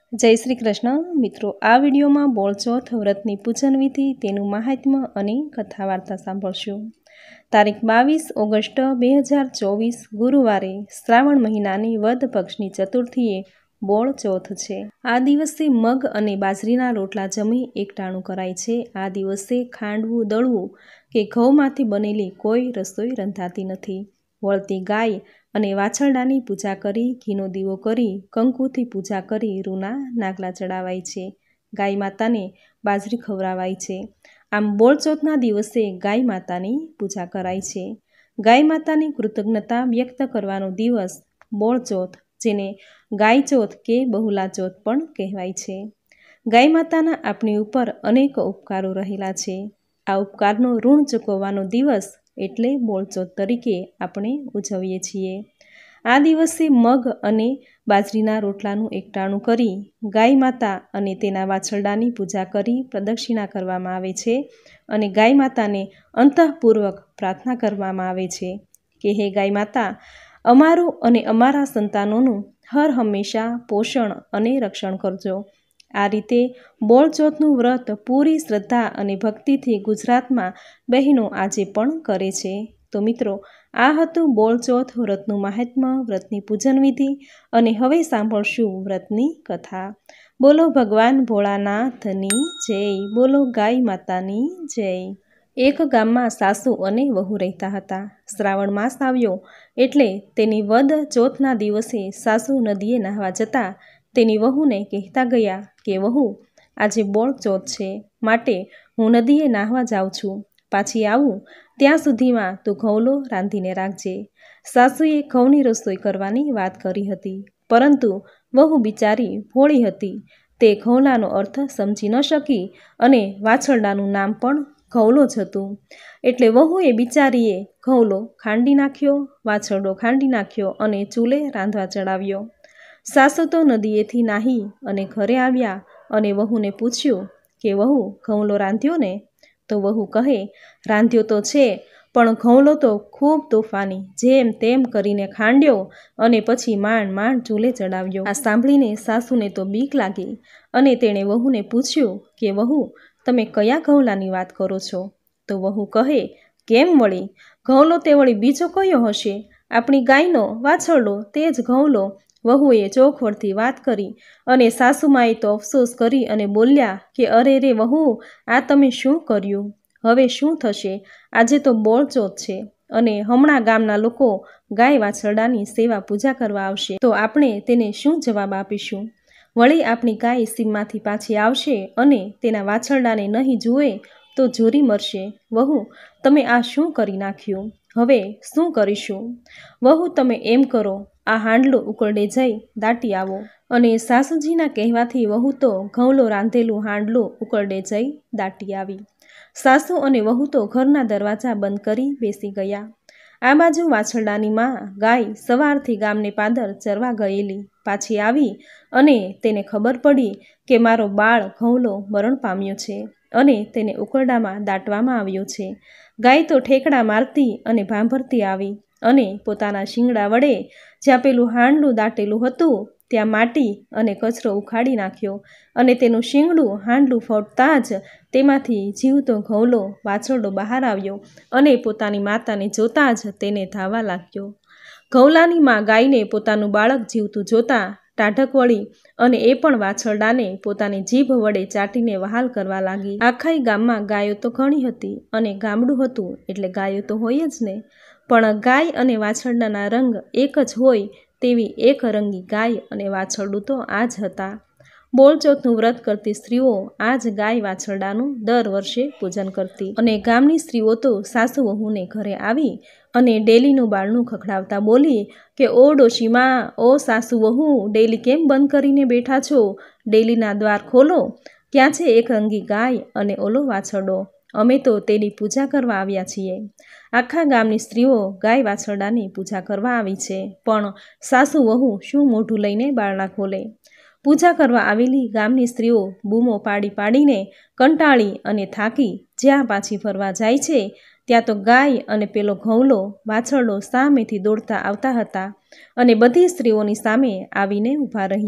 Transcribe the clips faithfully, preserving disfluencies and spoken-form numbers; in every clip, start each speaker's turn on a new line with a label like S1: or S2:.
S1: જય શ્રી કૃષ્ણ મિત્રો, આ વિડીયોમાં બોળચોથ વ્રતની પૂજન વિધિ, તેનું મહાત્મ્ય અને કથા વાર્તા સાંભળશું. તારીખ બાવીસ ઓગસ્ટ બે હજાર ચોવીસ ગુરુવારે શ્રાવણ મહિનાની વદ પક્ષની ચતુર્થીએ બોળચોથ છે. આ દિવસે મગ અને બાજરીના રોટલા જમી એકટાણું કરાય છે. આ દિવસે ખાંડવું, દળવું કે ઘઉંમાંથી બનેલી કોઈ રસોઈ રંધાતી નથી. વળતી ગાય અને વાછરડાની પૂજા કરી, ઘીનો દીવો કરી, કંકુથી પૂજા કરી રૂના નાગલા ચડાવાય છે. ગાય માતાને બાજરી ખવડાવાય છે. આમ બોળચોથના દિવસે ગાય માતાની પૂજા કરાય છે. ગાય માતાની કૃતજ્ઞતા વ્યક્ત કરવાનો દિવસ બોળચોથ, જેને ગાયચોથ કે બહુલા ચોથ પણ કહેવાય છે. ગાય માતાના આપણી ઉપર અનેક ઉપકારો રહેલા છે. આ ઉપકારનો ઋણ ચૂકવવાનો દિવસ એટલે બોળચોથ તરીકે આપણે ઉજવીએ છીએ. આ દિવસે મગ અને બાજરીના રોટલાનું એકટાણું કરી ગાય માતા અને તેના વાછરડાની પૂજા કરી પ્રદક્ષિણા કરવામાં આવે છે અને ગાય માતાને અંતઃપૂર્વક પ્રાર્થના કરવામાં આવે છે કે હે ગાય માતા, અમારું અને અમારા સંતાનોનું હર હંમેશા પોષણ અને રક્ષણ કરજો. આ રીતે બોળચોથનું વ્રત પૂરી શ્રદ્ધા અને ભક્તિથી ગુજરાતમાં બહેનો આજે પણ કરે છે. તો મિત્રો, આ હતું બોળચોથ વ્રતનું મહાત્મ્ય, વ્રતની પૂજન વિધિ. અને હવે સાંભળશું વ્રતની કથા. બોલો ભગવાન ભોળાનાથની જય, બોલો ગાય માતાની જય. એક ગામમાં સાસુ અને વહુ રહેતા હતા. શ્રાવણ માસ આવ્યો એટલે તેની વદ ચોથના દિવસે સાસુ નદીએ નાહવા જતા તેની વહુને કહેતા ગયા કે વહુ, આજે બોળચોથ છે, માટે હું નદીએ નાહવા જાઉં છું. પાછી આવું ત્યાં સુધીમાં તું ઘઉંલો રાંધીને રાખજે. સાસુએ ઘઉંની રસોઈ કરવાની વાત કરી હતી, પરંતુ વહુ બિચારી ભોળી હતી. તે ઘઉંલાનો અર્થ સમજી ન શકી અને વાછરડાનું નામ પણ ઘઉંલો જ હતું. એટલે વહુએ બિચારીએ ઘઉંલો ખાંડી નાખ્યો, વાછરડો ખાંડી નાખ્યો અને ચૂલે રાંધવા ચડાવ્યો. સાસુ તો નદીએથી નાહી અને ઘરે આવ્યા અને વહુને પૂછ્યું કે વહુ, ઘઉંલો રાંધ્યો ને? તો વહુ કહે, રાંધ્યો તો છે, પણ ઘઉંલો તો ખૂબ તોફાની, જેમ તેમ કરીને ખાંડ્યો અને પછી માંડ માંડ ચૂલે ચડાવ્યો. આ સાંભળીને સાસુને તો બીક લાગી અને તેણે વહુને પૂછ્યું કે વહુ, તમે કયા ઘઉંલાની વાત કરો છો? તો વહુ કહે, કેમ વળી, ઘઉંલો તે વળી બીજો કયો હશે? આપણી ગાયનો વાછરડો, તે જ ઘઉંલો. વહુએ ચોખવટથી વાત કરી અને સાસુમાએ તો અફસોસ કરી અને બોલ્યા કે અરે રે વહુ, આ તમે શું કર્યું? હવે શું થશે? આજે તો બોળચોથ છે અને હમણાં ગામના લોકો ગાય વાછરડાની સેવા પૂજા કરવા આવશે, તો આપણે તેને શું જવાબ આપીશું? વળી આપણી ગાય સીમમાંથી પાછી આવશે અને તેના વાછરડાને નહીં જુએ તો ઝૂરી મરશે. વહુ, તમે આ શું કરી નાખ્યું? હવે શું કરીશું? વહુ, તમે એમ કરો, આ હાંડલો ઉકરડે જઈ દાટી આવો. અને સાસુજીના કહેવાથી વહુ તો ઘઉંલો રાંધેલું હાંડલો ઉકરડે જઈ દાટી આવી. સાસુ અને વહુ તો ઘરના દરવાજા બંધ કરી બેસી ગયા. આ બાજુ વાછરડાની માં ગાય સવારથી ગામને પાદર ચરવા ગયેલી પાછી આવી અને તેને ખબર પડી કે મારો બાળ ઘઉંલો મરણ પામ્યો છે અને તેને ઉકરડામાં દાટવામાં આવ્યો છે. ગાય તો ઠેકડા મારતી અને ભાંભરતી આવી અને પોતાના શિંગડા વડે જ્યાં પેલું હાંડલું દાટેલું હતું ત્યાં માટી અને કચરો ઉખાડી નાખ્યો અને તેનું શિંગડું હાંડલું ફોડતા જ તેમાંથી જીવતો ઘઉંલો વાછરડો બહાર આવ્યો અને પોતાની માતાને જોતાં જ તેને ધાવા લાગ્યો. ઘઉંલાની માં ગાયને પોતાનું બાળક જીવતું જોતાં ટાઢક વળી અને એ પણ વાછરડાને પોતાની જીભ વડે ચાટીને વહાલ કરવા લાગી. આખાય ગામમાં ગાયો તો ઘણી હતી અને ગામડું હતું એટલે ગાયો તો હોય જ ને, પણ ગાય અને વાછરડાના રંગ એક જ હોય તેવી એક રંગી ગાય અને વાછરડું તો આ જ હતા. બોળચોથનું વ્રત કરતી સ્ત્રીઓ આ જ ગાય વાછરડાનું દર વર્ષે પૂજન કરતી અને ગામની સ્ત્રીઓ તો સાસુ વહુને ઘરે આવી અને ડેલીનું બારણું ખખડાવતા બોલી કે ઓ ડોશીમાં, ઓ સાસુ વહુ, ડેલી કેમ બંધ કરીને બેઠા છો? ડેલીના દ્વાર ખોલો. ક્યાં છે એક રંગી ગાય અને ઓલો વાછરડો? અમે તો તેની પૂજા કરવા આવ્યા છીએ. આખા ગામની સ્ત્રીઓ ગાય વાછરડાની પૂજા કરવા આવી છે, પણ સાસુ વહુ શું મોઢું લઈને બારણા ખોલે? પૂજા કરવા આવેલી ગામની સ્ત્રીઓ બૂમો પાડી પાડીને કંટાળી અને થાકી જ્યાં પાછી ફરવા જાય છે ત્યાં તો ગાય અને પેલો ઘઉંલો વાછરડો સામેથી દોડતા આવતા હતા અને બધી સ્ત્રીઓની સામે આવીને ઊભા રહ્યા.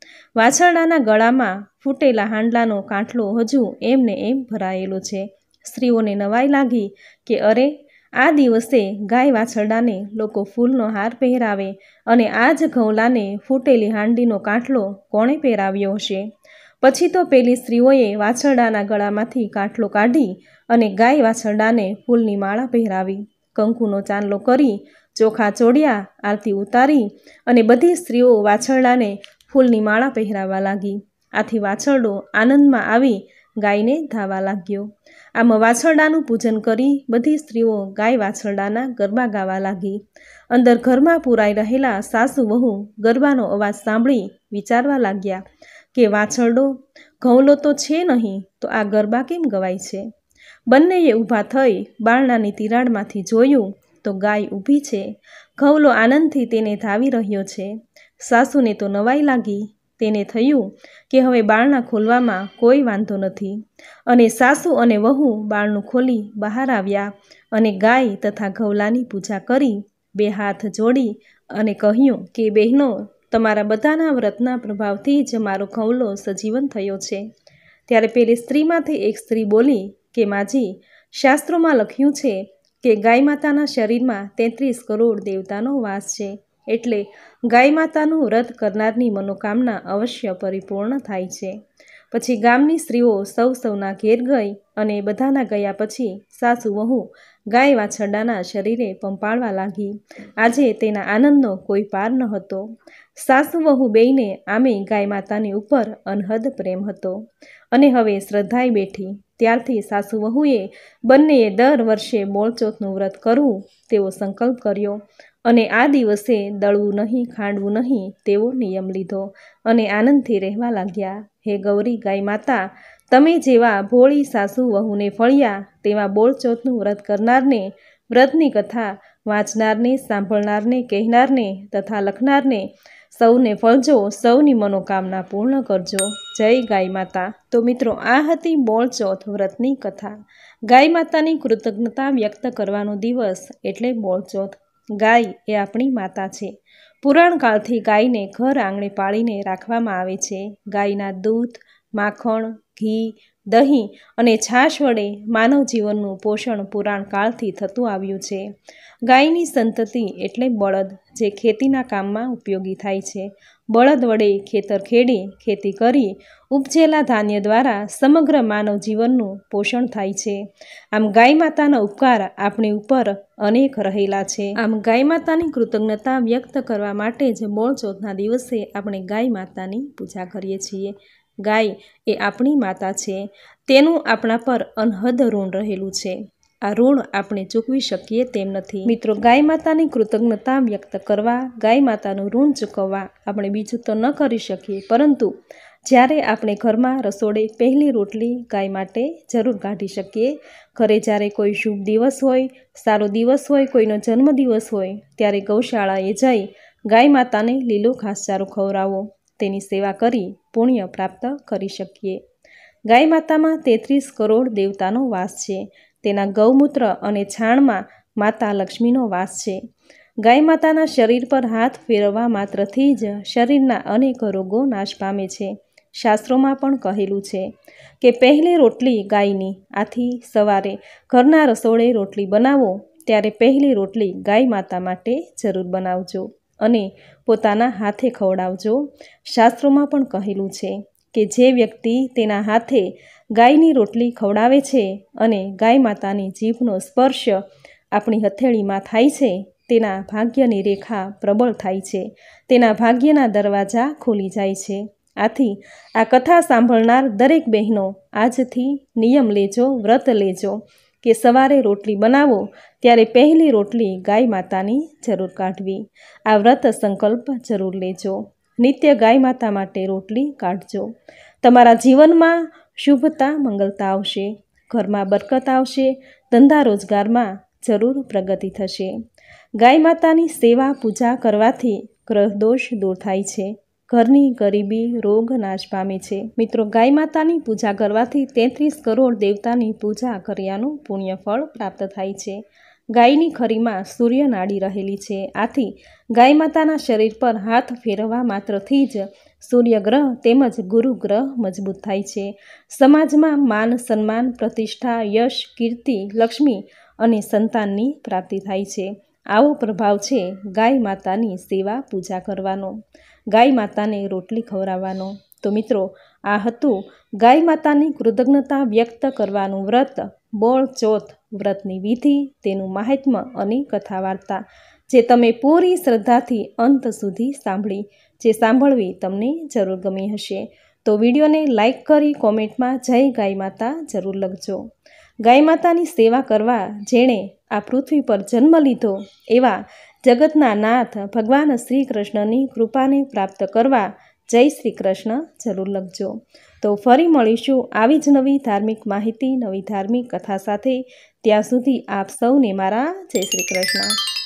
S1: વાછરડાના ગળામાં ફૂટેલા હાંડલાનો કાંઠલો હજુ એમને એમ ભરાયેલો છે. સ્ત્રીઓને નવાઈ લાગી કે અરે, આ દિવસે ગાય વાછરડાને લોકો ફૂલનો હાર પહેરાવે અને આ જ ઘઉલાને ફૂટેલી હાંડીનો કાંઠલો કોણે પહેરાવ્યો હશે? પછી તો પેલી સ્ત્રીઓએ વાછરડાના ગળામાંથી કાંઠલો કાઢી અને ગાય વાછરડાને ફૂલની માળા પહેરાવી, કંકુનો ચાંદલો કરી, ચોખા ચોડ્યા, આરતી ઉતારી અને બધી સ્ત્રીઓ વાછરડાને ફૂલની માળા પહેરાવા લાગી. આથી વાછરડો આનંદમાં આવી ગાયને ધાવા લાગ્યો. આમ વાછરડાનું પૂજન કરી બધી સ્ત્રીઓ ગાય વાછરડાના ગરબા ગાવા લાગી. અંદર ઘરમાં પુરાઈ રહેલા સાસુ વહુ ગરબાનો અવાજ સાંભળી વિચારવા લાગ્યા કે વાછરડો ઘઉલો તો છે નહીં, તો આ ગરબા કેમ ગવાય છે? બંનેએ ઊભા થઈ બારણાની તિરાડમાંથી જોયું તો ગાય ઊભી છે. ઘઉલો આનંદથી તેને ધાવી રહ્યો છે. સાસુને તો નવાઈ લાગી. તેને થયું કે હવે બારણા ખોલવામાં કોઈ વાંધો નથી. અને સાસુ અને વહુ બારણું ખોલી બહાર આવ્યા અને ગાય તથા ઘઉલાની પૂજા કરી બે હાથ જોડી અને કહ્યું કે બહેનો, તમારા બધાના વ્રતના પ્રભાવથી જ મારો ઘઉલો સજીવન થયો છે. ત્યારે પેલી સ્ત્રીમાંથી એક સ્ત્રી બોલી કે માજી, શાસ્ત્રોમાં લખ્યું છે કે ગાય માતાના શરીરમાં તેત્રીસ કરોડ દેવતાનો વાસ છે, એટલે ગાય માતાનું વ્રત કરનારની મનોકામના અવશ્ય પરિપૂર્ણ થાય છે. પછી ગામની સ્ત્રીઓ સૌ સૌના ઘેર ગઈ અને બધાના ગયા પછી સાસુ વહુ ગાય વાછરડાના શરીરે પંપાળવા લાગી. આજે તેના આનંદનો કોઈ પાર ન હતો. સાસુ વહુ બેયને આમે ગાય માતાની ઉપર અનહદ પ્રેમ હતો અને હવે શ્રદ્ધાએ બેઠી. ત્યારથી સાસુ વહુએ બંનેએ દર વર્ષે બોળચોથનું વ્રત કરવું તેવો સંકલ્પ કર્યો અને આ દિવસે દળવું નહીં, ખાંડવું નહીં તેવો નિયમ લીધો અને આનંદથી રહેવા લાગ્યા. હે ગૌરી ગાય માતા, તમે જેવા ભોળી સાસુ વહુને ફળ્યા તેવા બોળચોથનું વ્રત કરનારને, વ્રતની કથા વાંચનારને, સાંભળનારને, કહેનારને તથા લખનારને સૌને ફળજો, સૌની મનોકામના પૂર્ણ કરજો. જય ગાય માતા. તો મિત્રો, આ હતી બોળચોથ વ્રતની કથા. ગાય માતાની કૃતજ્ઞતા વ્યક્ત કરવાનો દિવસ એટલે બોળચોથ. ગાય એ આપણી માતા છે. પુરાણ કાળથી ગાયને ઘર આંગણે પાળીને રાખવામાં આવે છે. ગાયના દૂધ, માખણ, ઘી, દહીં અને છાશ વડે માનવ જીવનનું પોષણ પુરાણ કાળથી થતું આવ્યું છે. ગાયની સંતતિ એટલે બળદ, જે ખેતીના કામમાં ઉપયોગી થાય છે. બળદ વડે ખેતર ખેડી ખેતી કરી ઉપજેલા ધાન્ય દ્વારા સમગ્ર માનવ જીવનનું પોષણ થાય છે. આમ ગાય માતાના ઉપકાર આપણી ઉપર અનેક રહેલા છે. આમ ગાય માતાની કૃતજ્ઞતા વ્યક્ત કરવા માટે જ બોળચોથના દિવસે આપણે ગાય માતાની પૂજા કરીએ છીએ. ગાય એ આપણી માતા છે. તેનું આપણા પર અનહદ ઋણ રહેલું છે. આ ઋણ આપણે ચૂકવી શકીએ તેમ નથી. મિત્રો, ગાય માતાની કૃતજ્ઞતા વ્યક્ત કરવા, ગાય માતાનું ઋણ ચૂકવવા આપણે બીજું તો ન કરી શકીએ, પરંતુ જ્યારે આપણે ઘરમાં રસોડે પહેલી રોટલી ગાય માટે જરૂર કાઢી શકીએ. ઘરે જ્યારે કોઈ શુભ દિવસ હોય, સારો દિવસ હોય, કોઈનો જન્મદિવસ હોય, ત્યારે ગૌશાળાએ જઈ ગાય માતાને લીલો ઘાસચારો ખવડાવો, તેની સેવા કરી પુણ્ય પ્રાપ્ત કરી શકીએ. ગાય માતામાં તેત્રીસ કરોડ દેવતાનો વાસ છે. તેના ગૌમૂત્ર અને છાણમાં માતા લક્ષ્મીનો વાસ છે. ગાય માતાના શરીર પર હાથ ફેરવવા માત્રથી જ શરીરના અનેક રોગો નાશ પામે છે. શાસ્ત્રોમાં પણ કહેલું છે કે પહેલી રોટલી ગાયની. આથી સવારે ઘરના રસોડે રોટલી બનાવો ત્યારે પહેલી રોટલી ગાય માતા માટે જરૂર બનાવજો અને પોતાના હાથે ખવડાવજો. શાસ્ત્રોમાં પણ કહેલું છે કે જે વ્યક્તિ તેના હાથે ગાયની રોટલી ખવડાવે છે અને ગાય માતાની જીભનો સ્પર્શ આપણી હથેળીમાં થાય છે, તેના ભાગ્યની રેખા પ્રબળ થાય છે, તેના ભાગ્યના દરવાજા ખોલી જાય છે. આથી આ કથા સાંભળનાર દરેક બહેનો આજથી નિયમ લેજો, વ્રત લેજો કે સવારે રોટલી બનાવો ત્યારે પહેલી રોટલી ગાય માતાની જરૂર કાઢવી. આ વ્રત સંકલ્પ જરૂર લેજો. નિત્ય ગાય માતા માટે રોટલી કાઢજો. તમારા જીવનમાં શુભતા, મંગલતા આવશે. ઘરમાં બરકત આવશે. ધંધા રોજગારમાં જરૂર પ્રગતિ થશે. ગાય માતાની સેવા પૂજા કરવાથી ગ્રહ દોષ દૂર થાય છે. ઘરની ગરીબી, રોગ નાશ પામે છે. મિત્રો, ગાય માતાની પૂજા કરવાથી તેત્રીસ કરોડ દેવતાની પૂજા કર્યાનું પુણ્ય ફળ પ્રાપ્ત થાય છે. ગાયની ખરીમાં સૂર્ય નાડી રહેલી છે. આથી ગાય માતાના શરીર પર હાથ ફેરવવા માત્રથી જ સૂર્યગ્રહ તેમજ ગુરુ ગ્રહ મજબૂત થાય છે. સમાજમાં માન સન્માન, પ્રતિષ્ઠા, યશ, કીર્તિ, લક્ષ્મી અને સંતાનની પ્રાપ્તિ થાય છે. આવો પ્રભાવ છે ગાય માતાની સેવા પૂજા કરવાનો, ગાય માતાને રોટલી ખવડાવવાનો. તો મિત્રો, આ હતું ગાય માતાની કૃતજ્ઞતા વ્યક્ત કરવાનું વ્રત, બોળ ચોથ વ્રતની વિધિ, તેનું મહાત્મ્ય અને કથા વાર્તા, જે તમે પૂરી શ્રદ્ધાથી અંત સુધી સાંભળી, જે સાંભળવી તમને જરૂર ગમી હશે. તો વિડીયોને લાઈક કરી કોમેન્ટમાં જય ગાય માતા જરૂર લખજો. ગાય માતાની સેવા કરવા જેણે આ પૃથ્વી પર જન્મ લીધો એવા જગતના નાથ ભગવાન શ્રી કૃષ્ણની કૃપાને પ્રાપ્ત કરવા જય શ્રી કૃષ્ણ જરૂર લખજો. તો ફરી મળીશું આવી જ નવી ધાર્મિક માહિતી, નવી ધાર્મિક કથા સાથે. ત્યાં સુધી આપ સૌને મારા જય શ્રી કૃષ્ણ.